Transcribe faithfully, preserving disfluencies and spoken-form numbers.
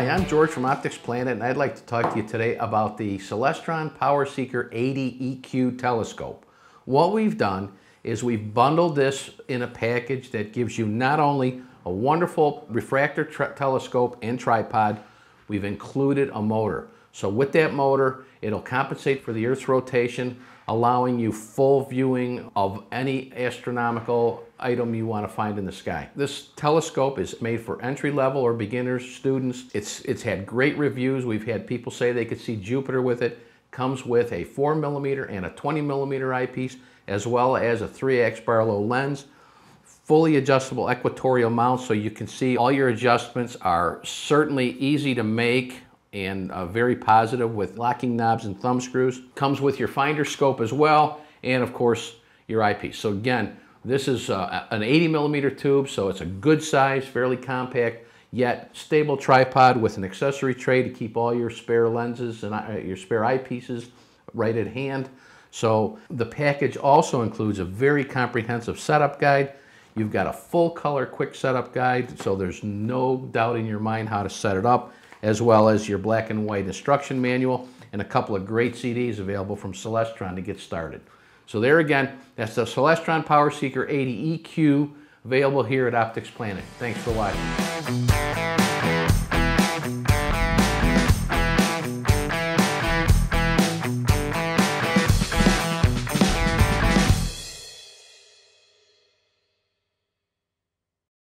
I'm George from OpticsPlanet, and I'd like to talk to you today about the Celestron PowerSeeker eighty E Q telescope. What we've done is we've bundled this in a package that gives you not only a wonderful refractor telescope and tripod, we've included a motor. So with that motor, it'll compensate for the Earth's rotation, allowing you full viewing of any astronomical item you want to find in the sky. This telescope is made for entry level or beginners, students. It's, it's had great reviews. We've had people say they could see Jupiter with it. Comes with a four millimeter and a twenty millimeter eyepiece, as well as a three X Barlow Lens. Fully adjustable Equatorial mount, so you can see all your adjustments are certainly easy to make and uh, very positive with locking knobs and thumb screws. Comes with your finder scope as well, and of course your eyepiece. So again, this is uh, an eighty millimeter tube, so it's a good size, fairly compact, yet stable tripod with an accessory tray to keep all your spare lenses and uh, your spare eyepieces right at hand. So the package also includes a very comprehensive setup guide. You've got a full color quick setup guide, so there's no doubt in your mind how to set it up, as well as your black and white instruction manual and a couple of great C Ds available from Celestron to get started. So there again, that's the Celestron PowerSeeker eighty E Q, available here at OpticsPlanet. Thanks for watching.